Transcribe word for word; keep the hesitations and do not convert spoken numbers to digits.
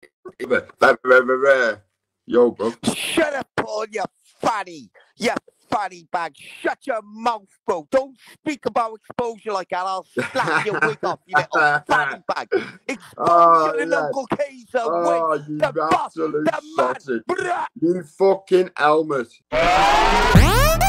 Yo, bro. Shut up, Paul, you fatty. You fatty bag. Shut your mouth, bro. Don't speak about exposure like that. I'll slap your wig off, you little fatty bag. Exposure Oh, to lad. Uncle Kaiser Oh, wig. you The boss, absolute the man. sausage. Brah. You fucking helmet.